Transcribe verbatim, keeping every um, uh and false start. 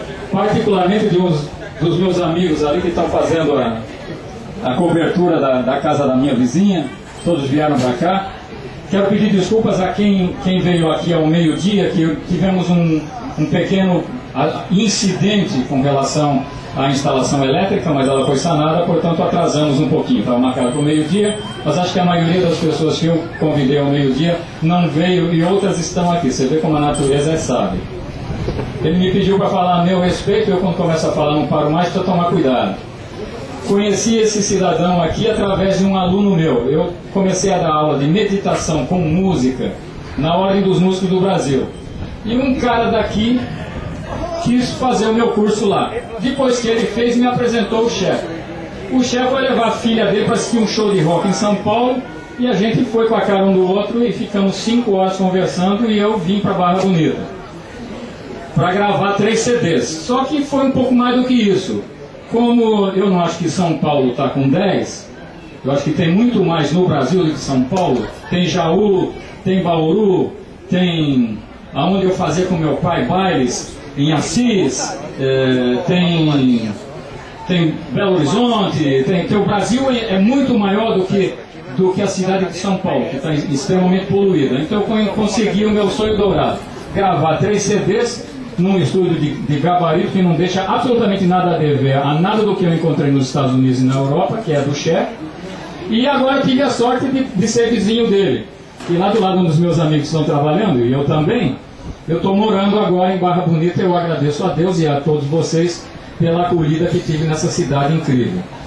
particularmente de uns dos meus amigos ali que estão fazendo a, a cobertura da, da casa da minha vizinha, todos vieram para cá. Quero pedir desculpas a quem, quem veio aqui ao meio-dia, que tivemos um, um pequeno incidente com relação à instalação elétrica, mas ela foi sanada, portanto atrasamos um pouquinho, estava marcado para o meio-dia, mas acho que a maioria das pessoas que eu convidei ao meio-dia não veio e outras estão aqui. Você vê como a natureza é sábia. Ele me pediu para falar a meu respeito, eu quando começo a falar não paro mais, para tomar cuidado. Conheci esse cidadão aqui através de um aluno meu. Eu comecei a dar aula de meditação com música na Ordem dos Músicos do Brasil. E um cara daqui quis fazer o meu curso lá. Depois que ele fez, me apresentou o chefe. O chefe vai levar a filha dele para assistir um show de rock em São Paulo, e a gente foi com a cara um do outro e ficamos cinco horas conversando, e eu vim para Barra Bonita para gravar três C Ds. Só que foi um pouco mais do que isso. Como eu não acho que São Paulo está com dez, eu acho que tem muito mais no Brasil do que São Paulo. Tem Jaú, tem Bauru, tem aonde eu fazia com meu pai bailes, em Assis, é, tem, tem Belo Horizonte, tem, tem o Brasil é, é muito maior do que, do que a cidade de São Paulo, que está extremamente poluída. Então eu consegui o meu sonho dourado, gravar três C Ds num estúdio de, de gabarito que não deixa absolutamente nada a dever a nada do que eu encontrei nos Estados Unidos e na Europa, que é do chefe. E agora tive a sorte de, de ser vizinho dele. E lá do lado um dos meus amigos estão trabalhando, e eu também, eu estou morando agora em Barra Bonita. Eu agradeço a Deus e a todos vocês pela acolhida que tive nessa cidade incrível.